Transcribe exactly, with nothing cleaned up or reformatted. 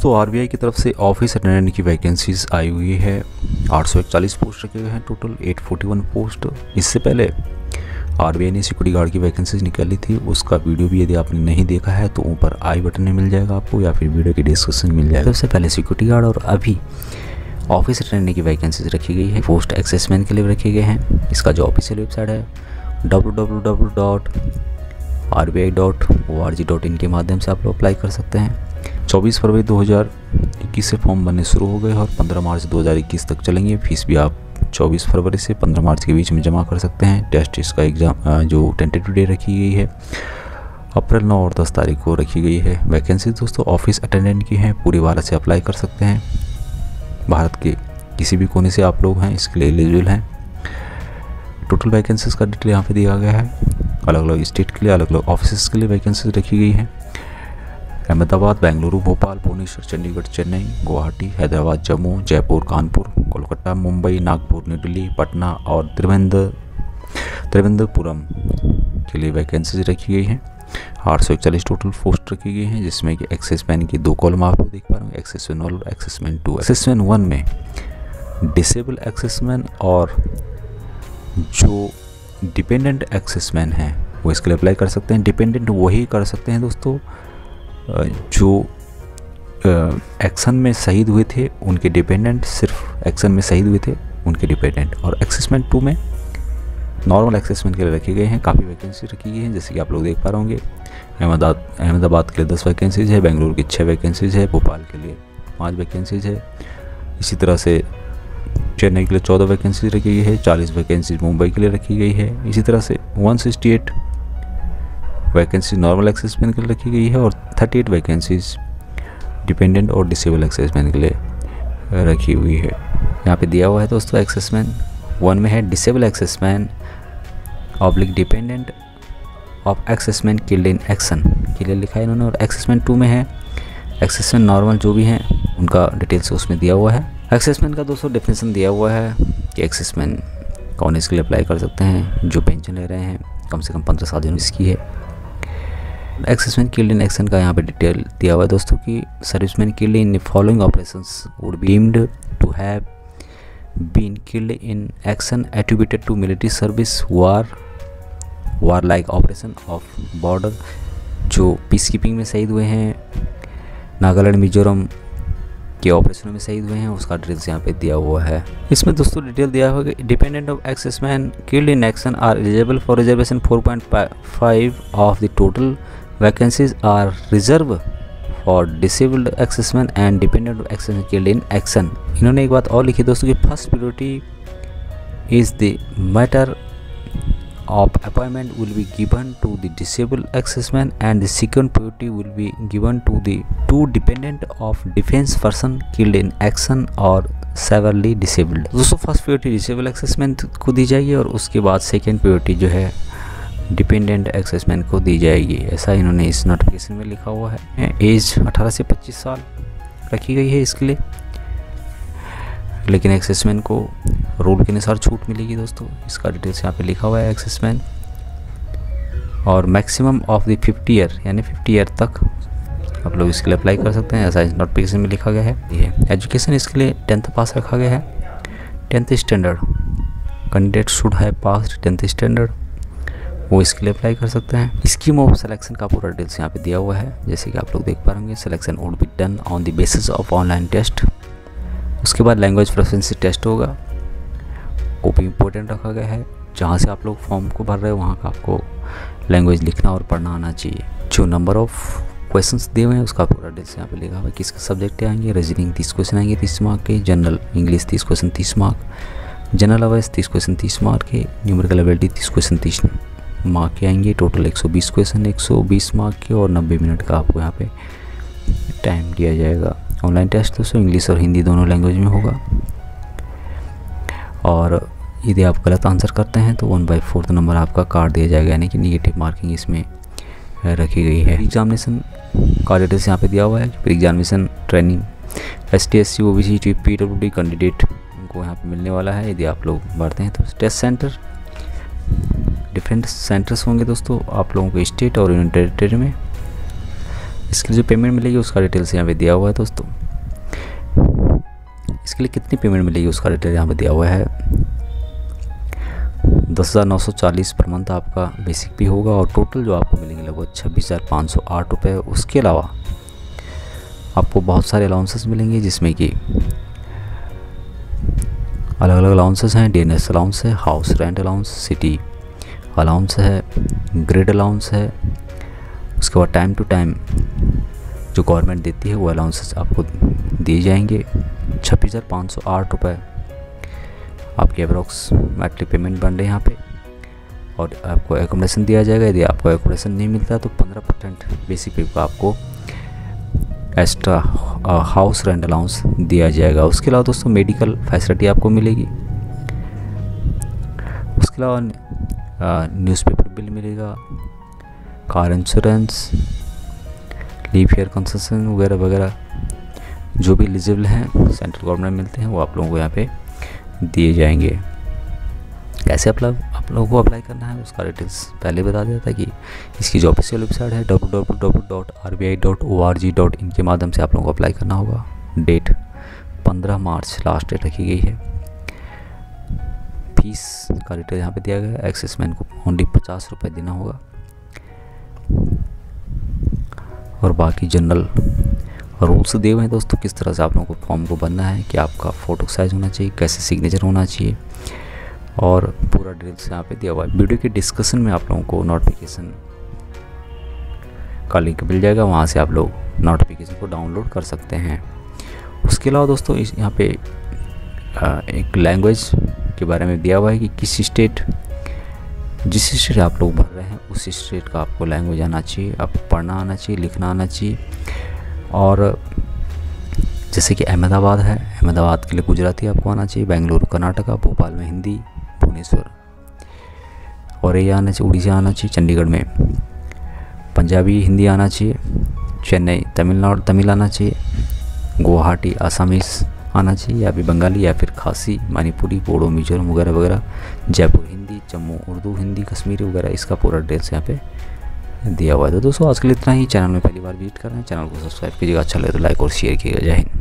दोस्तों आरबीआई की तरफ से ऑफिस अटेंडेंट की वैकेंसीज आई हुई है। आठ सौ इकतालीस पोस्ट रखे हुए हैं, टोटल आठ सौ इकतालीस पोस्ट। इससे पहले आरबीआई ने सिक्योरिटी गार्ड की वैकेंसीज निकाली थी, उसका वीडियो भी यदि आपने नहीं देखा है तो ऊपर आई बटन में मिल जाएगा आपको, या फिर वीडियो के डिस्क्रिप्शन में मिल जाएगा। सबसे पहले सिक्योरिटी गार्ड और अभी ऑफिस अटेंडेंट की वैकेंसीज रखी गई है। पोस्ट एक्सेसमैन के लिए रखे गए हैं। इसका जो ऑफिशियल वेबसाइट है W W W dot R B I dot O R G dot in के माध्यम से आप लोग अप्लाई कर सकते हैं। चौबीस फरवरी दो हज़ार इक्कीस से फॉर्म बनने शुरू हो गए और पंद्रह मार्च दो हज़ार इक्कीस तक चलेंगे। फीस भी आप चौबीस फरवरी से पंद्रह मार्च के बीच में जमा कर सकते हैं। टेस्ट इसका एग्ज़ाम जो टेंटेटिव डे रखी गई है अप्रैल नौ और दस तारीख को रखी गई है। वैकेंसी दोस्तों ऑफिस अटेंडेंट की हैं, पूरे भारत से अप्लाई कर सकते हैं। भारत के किसी भी कोने से आप लोग हैं इसके लिए एलिजिबल हैं। टोटल वैकेंसीज का डिटेल यहाँ पे दिया गया है। अलग अलग स्टेट के लिए अलग अलग ऑफिस के लिए वैकेंसीज रखी गई हैं। अहमदाबाद, बेंगलुरु, भोपाल, भुवनेश्वर, चंडीगढ़, चेन्नई, गुवाहाटी, हैदराबाद, जम्मू, जयपुर, कानपुर, कोलकाता, मुंबई, नागपुर, न्यू दिल्ली, पटना और त्रिवेंद्र त्रिवेंद्रपुरम के लिए वैकेंसीज रखी गई हैं। आठ सौ इकतालीस टोटल पोस्ट रखी गई हैं, जिसमें कि एक्सेसमैन की दो कॉलम आप लोग देख पा रहे हैं, एक्सेसमैन वन और एक्सेसमैन टू। एक्सेसमैन वन में डिसेबल एक्सेसमैन और जो डिपेंडेंट एक्सेसमैन हैं वो इसके लिए अप्लाई कर सकते हैं। डिपेंडेंट वही कर सकते हैं दोस्तों जो एक्शन में शहीद हुए थे, उनके डिपेंडेंट, सिर्फ एक्शन में शहीद हुए थे उनके डिपेंडेंट। और एक्सेसमैन टू में नॉर्मल एक्सेसमैन के लिए रखे गए हैं। काफ़ी वैकेंसी रखी गई हैं, जैसे कि आप लोग देख पा रहे होंगे। अहमदाबाद अहमदाबाद के लिए दस वैकेंसीज है, बेंगलुरु की छः वैकेंसीज है, भोपाल के लिए पाँच वैकेंसीज है। इसी तरह से चेन्नई के लिए चौदह वैकेंसी रखी गई है, चालीस वैकेंसी मुंबई के लिए रखी गई है। इसी तरह से एक सौ अड़सठ वैकेंसी नॉर्मल एक्सेसमैन के लिए रखी गई है और अड़तीस वैकेंसीज डिपेंडेंट और डिसेबल एक्सेसमैन के लिए रखी हुई है। यहाँ पे दिया हुआ है दोस्तों एक्सेसमैन वन में है disable exserviceman oblique dependent of exserviceman killed in action के लिए लिखा है इन्होंने। और एक्सेसमैन टू में है एक्सेसमैन नॉर्मल जो भी हैं उनका डिटेल्स उसमें दिया हुआ है। एक्सेसमैन का दोस्तों डेफिनेशन दिया हुआ है कि एक्सेसमैन कौन इसके लिए अप्लाई कर सकते हैं, जो पेंशन ले रहे हैं कम से कम पंद्रह साल जिन्होंने इसकी है। एक्सेसमैन किल्ड इन एक्शन का यहाँ पे डिटेल दिया हुआ है दोस्तों कि serviceman killed in following operations would be deemed to have been killed in action attributed to military service, war war like operation of border, जो पीस कीपिंग में शहीद हुए हैं, नागालैंड मिजोरम के ऑपरेशनों में शहीद हुए हैं, उसका डिटेल्स यहाँ पे दिया हुआ है। इसमें दोस्तों डिटेल दिया हुआ है कि dependent of exserviceman killed in action are eligible for reservation. Four point five of the total vacancies are reserve for disabled exserviceman and dependent of exserviceman killed in action. इन्होंने एक बात और लिखी दोस्तों कि first priority is the matter of appointment will be given to the disabled exserviceman and the second priority will be given to the two dependent of defense person killed in action or severely disabled। दोस्तों first priority disable exserviceman को दी जाएगी और उसके बाद second priority जो है dependent एक्सेसमैन को दी जाएगी, ऐसा इन्होंने इस नोटिफिकेशन में लिखा हुआ है। एज अठारह से पच्चीस साल रखी गई है इसके लिए, लेकिन एक्सेसमैन को रूल के अनुसार छूट मिलेगी दोस्तों। इसका डिटेल्स यहाँ पे लिखा हुआ है एक्सेसमैन। और maximum of the fifty year यानी फिफ्टी ईयर तक आप लोग इसके लिए अप्लाई कर सकते हैं, ऐसा इस नोटिफिकेशन में लिखा गया है। ये एजुकेशन इसके लिए टेंथ पास रखा गया है, tenth standard. Candidate should have pass tenth standard, वो इसके लिए अप्लाई कर सकते हैं। स्कीम ऑफ सिलेक्शन का पूरा डिटेल्स यहाँ पे दिया हुआ है, जैसे कि आप लोग देख पा रहे होंगे। Selection would be done on the basis of online test. उसके बाद लैंग्वेज प्रोफिशिएंसी टेस्ट होगा, वो भी इम्पोर्टेंट रखा गया है। जहाँ से आप लोग फॉर्म को भर रहे हो वहाँ का आपको लैंग्वेज लिखना और पढ़ना आना चाहिए। जो नंबर ऑफ क्वेश्चंस दिए हुए हैं उसका पूरा डिटेल्स यहाँ पे लिखा हुआ है। किसके सब्जेक्ट आएंगे, रीजनिंग तीस क्वेश्चन आएंगे तीस मार्क के, जनरल इंग्लिश तीस क्वेश्चन तीस मार्क, जनरल अवेयर्स तीस क्वेश्चन तीस मार्क के, न्यूमेरिकल एबिलिटी तीस क्वेश्चन तीस मार्क के आएंगे। टोटल एक सौ बीस क्वेश्चन एक सौ बीस मार्क के और नब्बे मिनट का आपको यहाँ पे टाइम दिया जाएगा। ऑनलाइन टेस्ट दोस्तों इंग्लिश और हिंदी दोनों लैंग्वेज में होगा। और यदि आप गलत आंसर करते हैं तो वन बाई फोर्थ नंबर आपका काट दिया जाएगा, यानी कि निगेटिव मार्किंग इसमें रखी गई है। एग्जामिनेशन का डिटेल्स यहाँ पे दिया हुआ है। फिर examination training S T S C O B C T P W D candidate उनको यहाँ पे मिलने वाला है यदि आप लोग भरते हैं तो। टेस्ट सेंटर डिफरेंट सेंटर्स होंगे दोस्तों आप लोगों को स्टेट और यूनियन टेरिटरी में। इसके लिए जो पेमेंट मिलेगी उसका डिटेल्स यहाँ पे दिया हुआ है दोस्तों। इसके लिए कितनी पेमेंट मिलेगी उसका डिटेल यहाँ पे दिया हुआ है। दस हज़ार नौ सौ चालीस पर मंथ आपका बेसिक भी होगा और टोटल जो आपको मिलेंगे लगभग छब्बीस हज़ार पाँच सौ आठ रुपये। उसके अलावा आपको बहुत सारे अलाउंसेस मिलेंगे, जिसमें कि अलग अलग अलाउंसेस हैं। डी एन एस अलाउंस है, house rent allowance, city allowance है, ग्रिड अलाउंस है। उसके बाद टाइम टू टाइम जो गवर्नमेंट देती है वो अलाउंसेस आपको दिए जाएंगे। छब्बीस हज़ार पाँच सौ आठ रुपये आपकी अप्रॉक्सीमेटली पेमेंट बन रही है यहाँ पे। और आपको एकोमोडेशन दिया जाएगा। यदि आपको एकोमोडेशन नहीं मिलता तो पंद्रह परसेंट बेसिक पे को आपको एक्स्ट्रा हाउस रेंट अलाउंस दिया जाएगा। उसके अलावा दोस्तों मेडिकल फैसिलिटी आपको मिलेगी। उसके अलावा न्यूज़पेपर बिल मिलेगा, car insurance, leave year concession वगैरह वगैरह जो भी एलिजिबल हैं सेंट्रल गवर्नमेंट मिलते हैं वो आप लोगों को यहाँ पे दिए जाएंगे। कैसे अप्लाई आप लोगों को अप्लाई करना है उसका डिटेल्स पहले बता दिया था कि इसकी जो ऑफिशियल वेबसाइट है W W W dot R B I dot O R G dot in के माध्यम से आप लोगों को अप्लाई करना होगा। डेट पंद्रह मार्च लास्ट डेट रखी गई है। फीस का डिटेल यहाँ पे दिया गया है। एक्सेसमैन को ओनली पचास रुपये देना होगा और बाकी जनरल रूल्स दिए हुए हैं दोस्तों किस तरह से आप लोगों को फॉर्म को भरना है, कि आपका फ़ोटो साइज होना चाहिए, कैसे सिग्नेचर होना चाहिए और पूरा डिटेल्स यहाँ पे दिया हुआ है। वीडियो के डिस्कशन में आप लोगों को नोटिफिकेशन का लिंक मिल जाएगा, वहाँ से आप लोग नोटिफिकेशन को डाउनलोड कर सकते हैं। उसके अलावा दोस्तों इस यहाँ पे एक लैंग्वेज के बारे में दिया हुआ है कि किस स्टेट जिस स्टेट आप लोग भर रहे हैं उस स्टेट का आपको लैंग्वेज आना चाहिए, आपको पढ़ना आना चाहिए, लिखना आना चाहिए। और जैसे कि अहमदाबाद है, अहमदाबाद के लिए गुजराती आपको आना चाहिए, बेंगलुरु कर्नाटका, भोपाल में हिंदी, भुवनेश्वर और ये आना चाहिए, उड़ीसा आना चाहिए, चंडीगढ़ में पंजाबी हिंदी आना चाहिए, चेन्नई तमिलनाडु तमिल आना चाहिए, गुवाहाटी आसामीस आना चाहिए या फिर बंगाली या फिर खासी, मणिपुरी, बोडो, मिजोरम वगैरह वगैरह, जयपुर हिंदी, जम्मू उर्दू, हिंदी कश्मीरी वगैरह, इसका पूरा डिटेल्स यहाँ पे दिया हुआ है। तो दोस्तों आज के लिए इतना ही। चैनल में पहली बार विजिट कर रहे हैं, चैनल को सब्सक्राइब कीजिएगा, अच्छा लगे तो लाइक और शेयर कीजिएगा। जय हिंद।